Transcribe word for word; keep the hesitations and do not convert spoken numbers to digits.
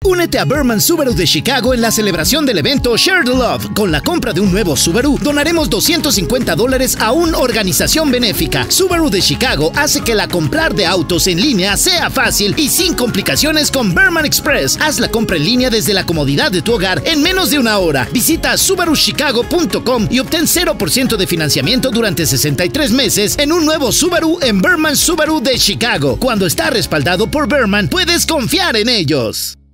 Únete a Berman Subaru de Chicago en la celebración del evento Share the Love. Con la compra de un nuevo Subaru, donaremos doscientos cincuenta dólares a una organización benéfica. Subaru de Chicago hace que la comprar de autos en línea sea fácil y sin complicaciones con Berman Express. Haz la compra en línea desde la comodidad de tu hogar en menos de una hora. Visita subaru chicago punto com y obtén cero por ciento de financiamiento durante sesenta y tres meses en un nuevo Subaru en Berman Subaru de Chicago. Cuando está respaldado por Berman, puedes confiar en ellos.